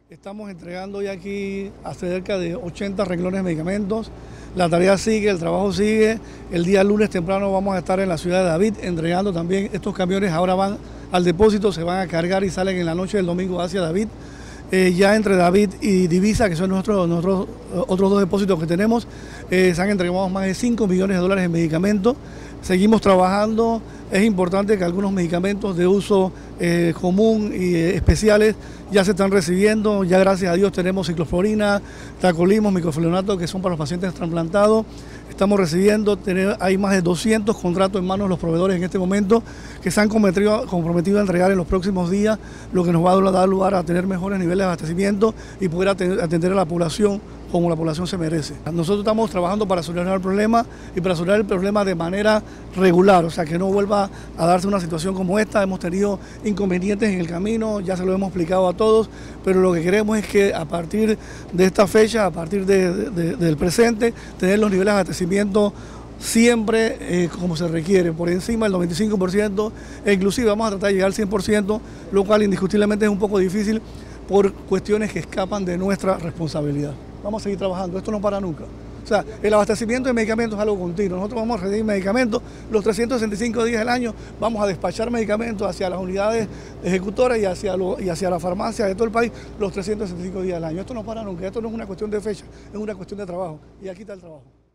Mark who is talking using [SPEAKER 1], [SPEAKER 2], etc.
[SPEAKER 1] Estamos entregando ya aquí a cerca de 80 renglones de medicamentos. La tarea sigue, el trabajo sigue. El día lunes temprano vamos a estar en la ciudad de David entregando también. Estos camiones ahora van al depósito, se van a cargar y salen en la noche del domingo hacia David. Ya entre David y Divisa, que son nuestros otros dos depósitos que tenemos, se han entregado más de 5 millones de dólares en medicamentos. Seguimos trabajando. Es importante que algunos medicamentos de uso común y especiales ya se están recibiendo. Ya gracias a Dios tenemos ciclosporina, tacrolimus, microfluonato, que son para los pacientes trasplantados. Estamos recibiendo, hay más de 200 contratos en manos de los proveedores en este momento que se han comprometido a entregar en los próximos días, lo que nos va a dar lugar a tener mejores niveles de abastecimiento y poder atender a la población como la población se merece. Nosotros estamos trabajando para solucionar el problema y para solucionar el problema de manera regular, o sea, que no vuelva a darse una situación como esta. Hemos tenido inconvenientes en el camino, ya se lo hemos explicado a todos, pero lo que queremos es que a partir de esta fecha, a partir del presente, tener los niveles de abastecimiento siempre como se requiere, por encima del 95%, e inclusive vamos a tratar de llegar al 100%, lo cual indiscutiblemente es un poco difícil por cuestiones que escapan de nuestra responsabilidad. Vamos a seguir trabajando, esto no para nunca. O sea, el abastecimiento de medicamentos es algo continuo. Nosotros vamos a recibir medicamentos los 365 días del año, vamos a despachar medicamentos hacia las unidades ejecutoras y hacia la farmacia de todo el país los 365 días del año. Esto no para nunca, esto no es una cuestión de fecha, es una cuestión de trabajo. Y aquí está el trabajo.